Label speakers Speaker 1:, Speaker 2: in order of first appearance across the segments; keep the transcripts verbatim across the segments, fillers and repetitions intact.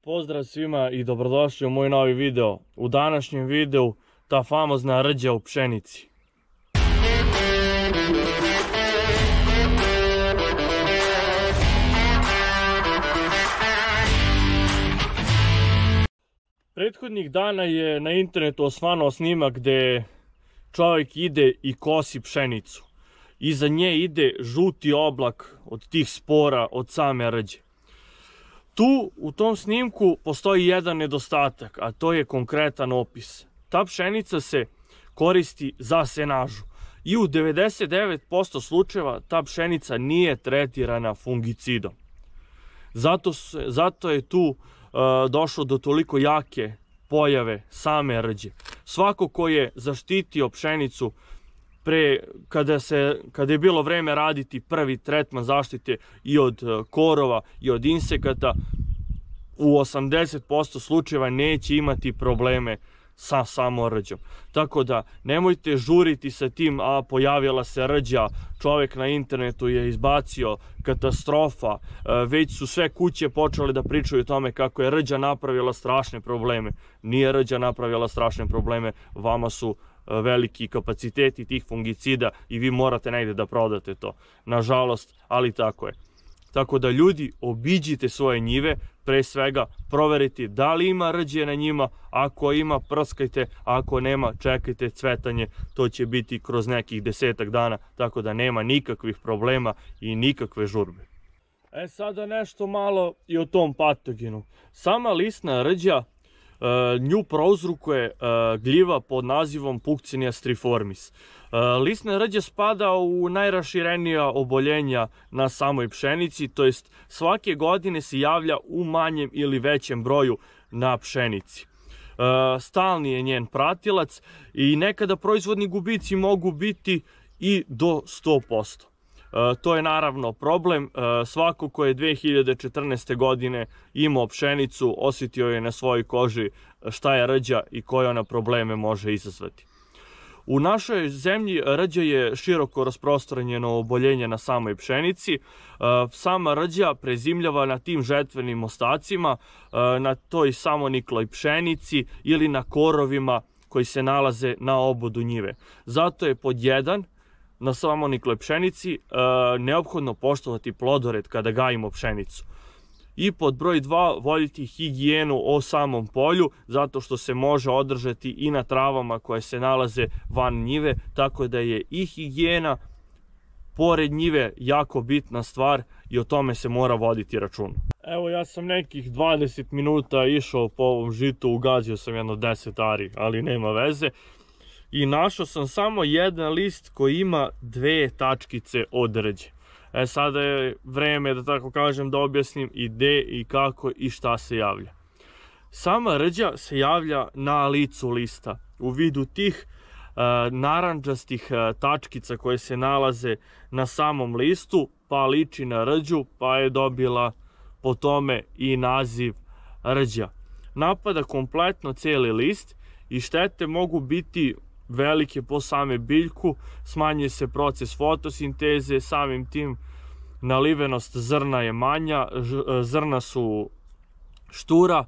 Speaker 1: Pozdrav svima i dobrodošli u moj novi video. U današnjem videu ta famozna rđa u pšenici. Prethodnih dana je na internetu osvanuo snimak gde čovjek ide i kosi pšenicu. Iza nje ide žuti oblak od tih spora od same rđe. Tu u tom snimku postoji jedan nedostatak, a to je konkretan opis. Ta pšenica se koristi za senažu i u devedeset devet posto slučajeva ta pšenica nije tretirana fungicidom. Zato, se, zato je tu uh, došlo do toliko jake pojave same rđe. Svako ko je zaštitio pšenicu pre, kada, se, kada je bilo vreme raditi prvi tretman zaštite i od korova i od insekata, u osamdeset posto slučajeva neće imati probleme sa samom rđom. Tako da nemojte žuriti sa tim, a pojavila se rđa, čovjek na internetu je izbacio, katastrofa, već su sve kuće počele da pričaju o tome kako je rđa napravila strašne probleme. Nije rđa napravila strašne probleme, vama su veliki kapaciteti tih fungicida i vi morate negde da prodate to. Nažalost, ali tako je. Tako da ljudi, obiđite svoje njive, pre svega proverite da li ima rđe na njima, ako ima prskajte, ako nema čekajte cvetanje, to će biti kroz nekih desetak dana, tako da nema nikakvih problema i nikakve žurbe. E sada nešto malo i o tom patogenu. Sama lisna rđa, nju prouzrukuje gljiva pod nazivom Puccinia striformis. Lisna rđa spada u najraširenija oboljenja na samoj pšenici, to jest svake godine se javlja u manjem ili većem broju na pšenici. Stalni je njen pratilac i nekada proizvodni gubici mogu biti i do sto posto. To je naravno problem. Svako ko je dve hiljade četrnaeste. godine imao pšenicu, osjetio je na svojoj koži šta je rđa i koje ona probleme može izazvati. U našoj zemlji rđa je široko rasprostranjeno oboljenje na samoj pšenici. Sama rđa prezimljava na tim žetvenim ostacima, na toj samonikloj pšenici ili na korovima koji se nalaze na obodu njive. Zato je pod jedan, na samonikloj pšenici, neophodno poštovati plodored kada gajimo pšenicu. I pod broj dva, voditi higijenu o samom polju, zato što se može održati i na travama koje se nalaze van njive, tako da je i higijena pored njive jako bitna stvar i o tome se mora voditi računa. Evo, ja sam nekih dvadeset minuta išao po ovom žitu, ugazio sam jedno deset ari, ali nema veze. I našao sam samo jedan list koji ima dve tačkice od rđe. E sada je vreme, da tako kažem, da objasnim i gde i kako i šta se javlja. Sama rđa se javlja na licu lista u vidu tih uh, narandžastih uh, tačkica koje se nalaze na samom listu, pa liči na rđu, pa je dobila po tome i naziv rđa. Napada kompletno cijeli list i štete mogu biti velike po same biljku, smanjuje se proces fotosinteze, samim tim nalivenost zrna je manja, zrna su štura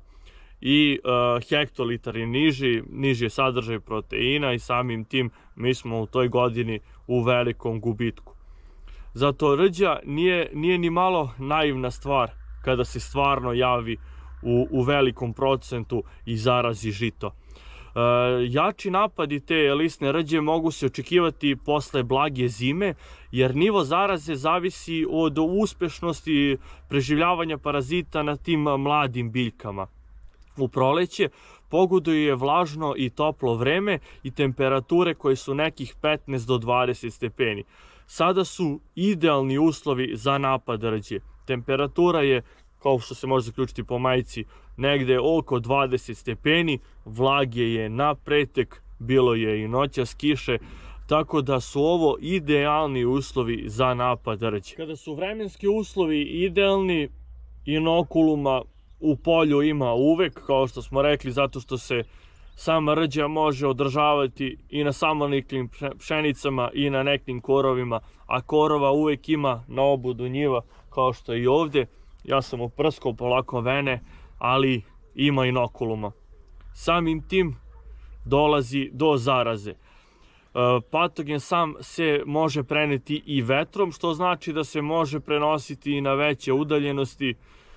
Speaker 1: i uh, hektolitar je niži, niži je sadržaj proteina i samim tim mi smo u toj godini u velikom gubitku. Zato rđa nije, nije ni malo naivna stvar kada se stvarno javi u, u velikom procentu i zarazi žito. Uh, jači napadi te lisne rđe mogu se očekivati posle blage zime, jer nivo zaraze zavisi od uspešnosti preživljavanja parazita na tim mladim biljkama. U proleće pogoduje vlažno i toplo vreme i temperature koje su nekih petnaest do dvadeset stepeni. Sada su idealni uslovi za napad rđe. Temperatura je, kao što se može zaključiti po majici, negde oko dvadeset stepeni, vlage je na pretek, bilo je i noćas kiše, tako da su ovo idealni uslovi za napad rđe. Kada su vremenski uslovi idealni, inokuluma u polju ima uvek, kao što smo rekli, zato što se sama rđa može održavati i na samoniklim pšenicama i na nekim korovima, a korova uvek ima na obodu njiva, kao što i ovde. Ja sam uprskao polako vene, ali ima inokuluma. Samim tim dolazi do zaraze. Patogen sam se može preneti i vetrom, što znači da se može prenositi i na veće udaljenosti,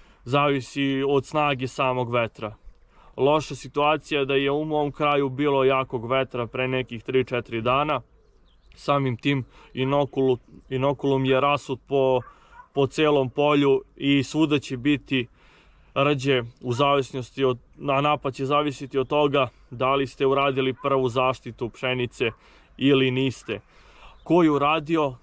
Speaker 1: zavisi od snage samog vetra. Loša situacija je da je u mom kraju bilo jakog vetra pre nekih tri četiri dana. Samim tim inokulum, inokulum je rasut po, po celom polju i svuda će biti rđe u zavisnosti od, a napad će zavisiti od toga da li ste uradili prvu zaštitu pšenice ili niste. Ko je uradio,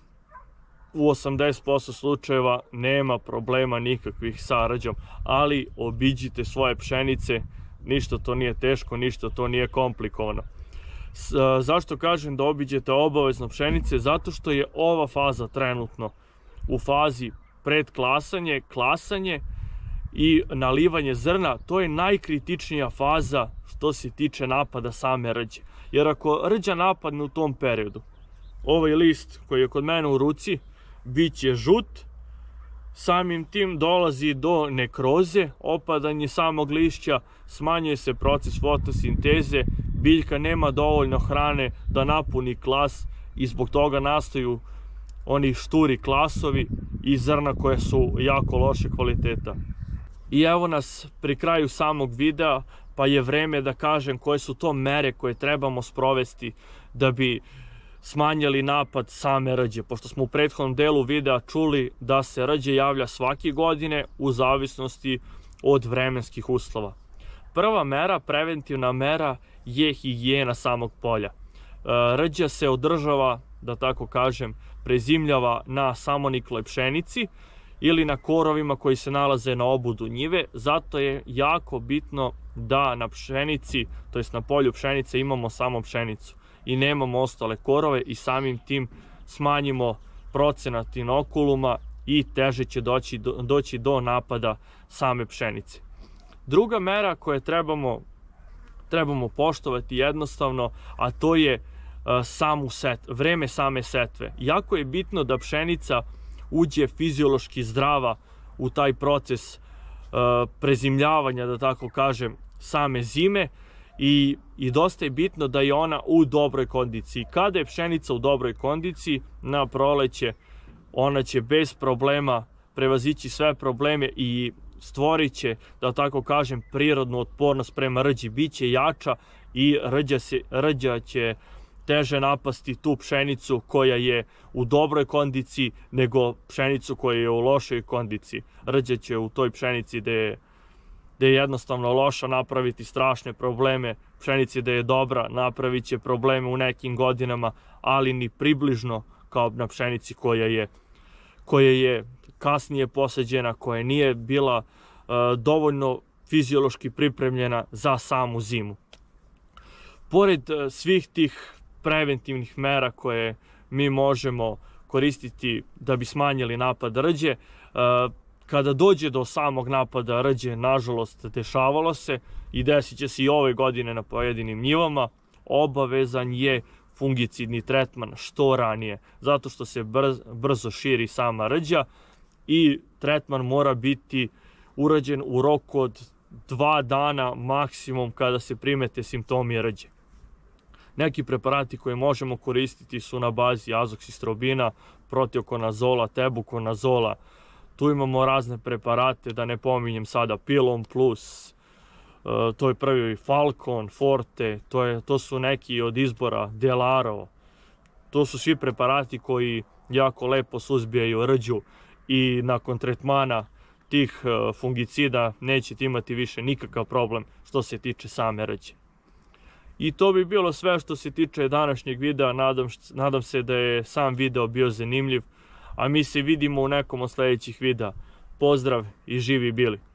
Speaker 1: u osamdeset posto slučajeva nema problema nikakvih sa rđom, ali obiđite svoje pšenice, ništa to nije teško, ništa to nije komplikovano. S, zašto kažem da obiđete obavezno pšenice? Zato što je ova faza trenutno u fazi pred klasanje, klasanje i nalivanje zrna. To je najkritičnija faza što se tiče napada same rđe. Jer ako rđa napadne u tom periodu, ovaj list koji je kod mene u ruci bit će žut, samim tim dolazi do nekroze, opadanje samog lišća, smanjuje se proces fotosinteze, biljka nema dovoljno hrane da napuni klas i zbog toga nastaju oni šturi klasovi i zrna koje su jako loše kvaliteta. I evo nas pri kraju samog videa, pa je vreme da kažem koje su to mere koje trebamo sprovesti da bi smanjili napad same rđe, pošto smo u prethodnom delu videa čuli da se rđe javlja svake godine u zavisnosti od vremenskih uslova. Prva mera, preventivna mera, je higijena samog polja. Rđa se održava, da tako kažem, prezimljava na samonikloj pšenici ili na korovima koji se nalaze na obudu njive, zato je jako bitno da na pšenici, to jest na polju pšenice, imamo samo pšenicu i nemamo ostale korove i samim tim smanjimo procenat inokuluma i teže će doći do, doći do napada same pšenice. Druga mera koju trebamo, trebamo poštovati jednostavno, a to je uh, samu set, vreme same setve. Jako je bitno da pšenica uđe fiziološki zdrava u taj proces uh, prezimljavanja, da tako kažem, same zime i, i dosta je bitno da je ona u dobroj kondiciji. Kada je pšenica u dobroj kondiciji, na proleće ona će bez problema prevazići sve probleme i stvorit će, da tako kažem, prirodnu otpornost prema rđi, bit će jača i rđa, se, rđa će teže napasti tu pšenicu koja je u dobroj kondiciji nego pšenicu koja je u lošoj kondiciji. Rđa će u toj pšenici gde je, gde je jednostavno loša napraviti strašne probleme, pšenici da je dobra napravit će probleme u nekim godinama, ali ni približno kao na pšenici koja je, koja je kasnije posađena, koja nije bila uh, dovoljno fiziološki pripremljena za samu zimu. Pored uh, svih tih preventivnih mera koje mi možemo koristiti da bi smanjili napad rđe, uh, kada dođe do samog napada rđe, nažalost, dešavalo se i desit će se i ove godine na pojedinim njivama, obavezan je fungicidni tretman što ranije, zato što se brz, brzo širi sama rđa i tretman mora biti urađen u roku od dva dana maksimum kada se primete simptomi rđe. Neki preparati koje možemo koristiti su na bazi azoksistrobina, protiokonazola, tebukonazola. Tu imamo razne preparate, da ne pominjem sada Pilon Plus, to je prvi Falcon, Forte, to, je, to su neki od izbora, Delaro. To su svi preparati koji jako lepo suzbijaju rđu i nakon tretmana tih fungicida nećete imati više nikakav problem što se tiče same rđe. I to bi bilo sve što se tiče današnjeg videa, nadam, nadam se da je sam video bio zanimljiv, a mi se vidimo u nekom od sljedećih videa. Pozdrav i živi bili!